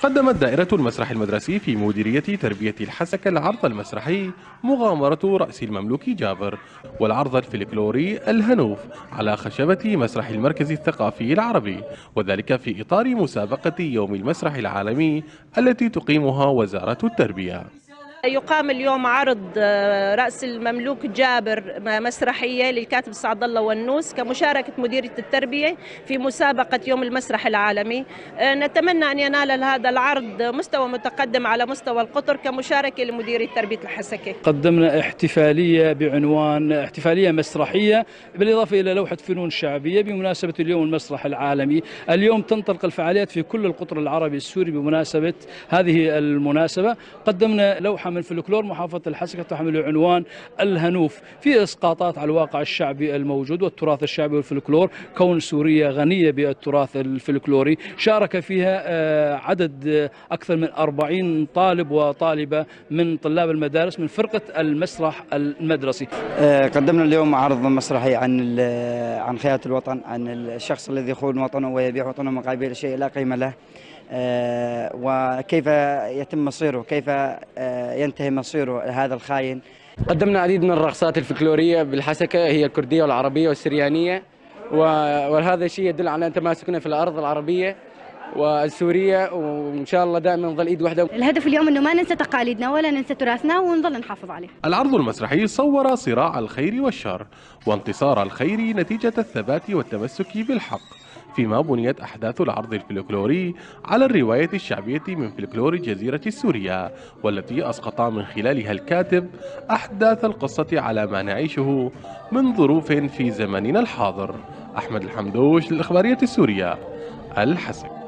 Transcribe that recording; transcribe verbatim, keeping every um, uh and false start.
قدمت دائرة المسرح المدرسي في مديرية تربية الحسكة العرض المسرحي مغامرة رأس المملوك جابر، والعرض الفلكلوري الهنوف على خشبة مسرح المركز الثقافي العربي، وذلك في إطار مسابقة يوم المسرح العالمي التي تقيمها وزارة التربية. يقام اليوم عرض رأس المملوك جابر مسرحية للكاتب سعد الله ونوس كمشاركة مديرية التربية في مسابقة يوم المسرح العالمي. نتمنى أن ينال هذا العرض مستوى متقدم على مستوى القطر كمشاركة لمديرية تربية الحسكة. قدمنا احتفالية بعنوان احتفالية مسرحية بالإضافة إلى لوحة فنون شعبية بمناسبة اليوم المسرح العالمي. اليوم تنطلق الفعاليات في كل القطر العربي السوري بمناسبة هذه المناسبة. قدمنا لوحة من فلكلور محافظة الحسكة تحمل عنوان الهنوف، في اسقاطات على الواقع الشعبي الموجود والتراث الشعبي والفلكلور، كون سوريا غنية بالتراث الفلكلوري. شارك فيها عدد أكثر من أربعين طالب وطالبة من طلاب المدارس من فرقة المسرح المدرسي. قدمنا اليوم عرض مسرحي عن عن خيانة الوطن، عن الشخص الذي يخون وطنه ويبيع وطنه مقابل شيء لا قيمة له، وكيف يتم مصيره، كيف ينتهي مصيره هذا الخاين. قدمنا العديد من الرقصات الفلكلورية بالحسكة، هي الكردية والعربية والسريانية، وهذا الشيء يدل على تماسكنا في الأرض العربية والسورية، وإن شاء الله دائما نظل إيد واحدة. الهدف اليوم إنه ما ننسى تقاليدنا ولا ننسى تراثنا ونظل نحافظ عليه. العرض المسرحي صور صراع الخير والشر وانتصار الخير نتيجة الثبات والتمسك بالحق، فيما بنيت أحداث العرض الفلكلوري على الرواية الشعبية من فلكلور الجزيرة السورية، والتي أسقط من خلالها الكاتب أحداث القصة على ما نعيشه من ظروف في زمننا الحاضر. أحمد الحمدوش للإخبارية السورية، الحسك.